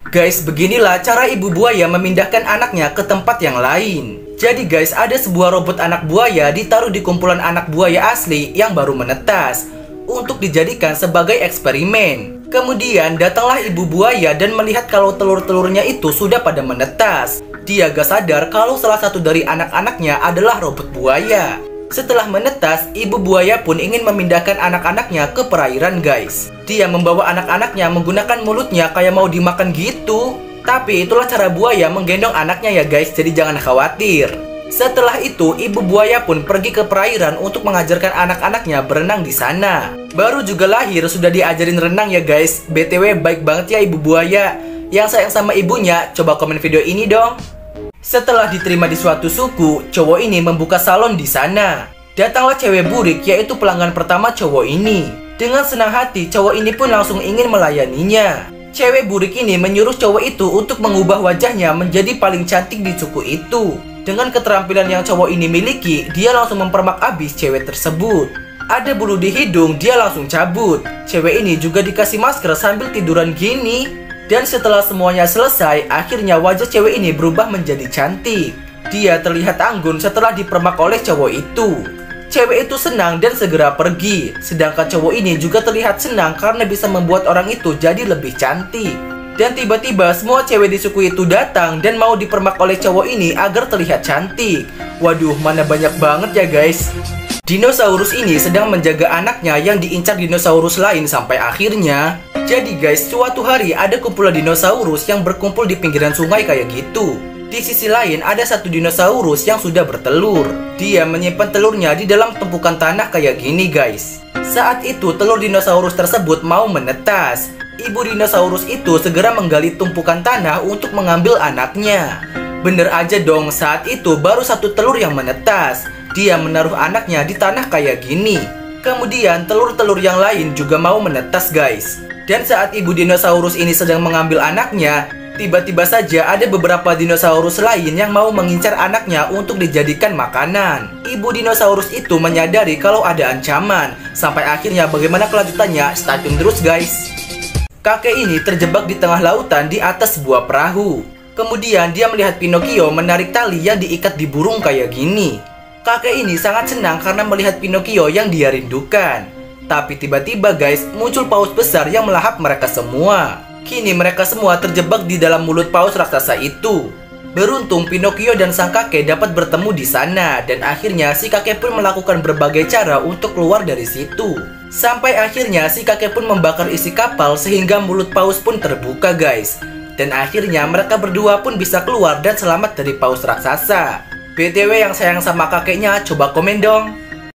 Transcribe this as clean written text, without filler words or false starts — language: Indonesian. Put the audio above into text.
Guys, beginilah cara ibu buaya memindahkan anaknya ke tempat yang lain. Jadi guys, ada sebuah robot anak buaya ditaruh di kumpulan anak buaya asli yang baru menetas untuk dijadikan sebagai eksperimen. Kemudian datanglah ibu buaya dan melihat kalau telur-telurnya itu sudah pada menetas. Dia gak sadar kalau salah satu dari anak-anaknya adalah robot buaya. Setelah menetas, ibu buaya pun ingin memindahkan anak-anaknya ke perairan guys. Dia membawa anak-anaknya menggunakan mulutnya kayak mau dimakan gitu. Tapi itulah cara buaya menggendong anaknya ya guys, jadi jangan khawatir. Setelah itu, ibu buaya pun pergi ke perairan untuk mengajarkan anak-anaknya berenang di sana. Baru juga lahir sudah diajarin renang ya guys. BTW baik banget ya ibu buaya. Yang sayang sama ibunya, coba komen video ini dong. Setelah diterima di suatu suku, cowok ini membuka salon di sana. Datanglah cewek burik, yaitu pelanggan pertama cowok ini. Dengan senang hati, cowok ini pun langsung ingin melayaninya. Cewek burik ini menyuruh cowok itu untuk mengubah wajahnya menjadi paling cantik di suku itu. Dengan keterampilan yang cowok ini miliki, dia langsung mempermak abis cewek tersebut. Ada bulu di hidung, dia langsung cabut. Cewek ini juga dikasih masker sambil tiduran gini. Dan setelah semuanya selesai, akhirnya wajah cewek ini berubah menjadi cantik. Dia terlihat anggun setelah dipermak oleh cowok itu. Cewek itu senang dan segera pergi. Sedangkan cowok ini juga terlihat senang karena bisa membuat orang itu jadi lebih cantik. Dan tiba-tiba semua cewek di suku itu datang dan mau dipermak oleh cowok ini agar terlihat cantik. Waduh, mana banyak banget ya guys. Dinosaurus ini sedang menjaga anaknya yang diincar dinosaurus lain sampai akhirnya. Jadi guys, suatu hari ada kumpulan dinosaurus yang berkumpul di pinggiran sungai kayak gitu. Di sisi lain ada satu dinosaurus yang sudah bertelur. Dia menyimpan telurnya di dalam tumpukan tanah kayak gini guys. Saat itu telur dinosaurus tersebut mau menetas. Ibu dinosaurus itu segera menggali tumpukan tanah untuk mengambil anaknya. Bener aja dong, saat itu baru satu telur yang menetas. Dia menaruh anaknya di tanah kayak gini. Kemudian telur-telur yang lain juga mau menetas guys. Dan saat ibu dinosaurus ini sedang mengambil anaknya, tiba-tiba saja ada beberapa dinosaurus lain yang mau mengincar anaknya untuk dijadikan makanan. Ibu dinosaurus itu menyadari kalau ada ancaman. Sampai akhirnya bagaimana kelanjutannya? Stay tune terus guys. Kakek ini terjebak di tengah lautan di atas sebuah perahu. Kemudian dia melihat Pinocchio menarik tali yang diikat di burung kayak gini. Kakek ini sangat senang karena melihat Pinocchio yang dia rindukan. Tapi tiba-tiba guys, muncul paus besar yang melahap mereka semua. Kini mereka semua terjebak di dalam mulut paus raksasa itu. Beruntung Pinocchio dan sang kakek dapat bertemu di sana. Dan akhirnya si kakek pun melakukan berbagai cara untuk keluar dari situ. Sampai akhirnya si kakek pun membakar isi kapal sehingga mulut paus pun terbuka guys. Dan akhirnya mereka berdua pun bisa keluar dan selamat dari paus raksasa. BTW yang sayang sama kakeknya, coba komen dong.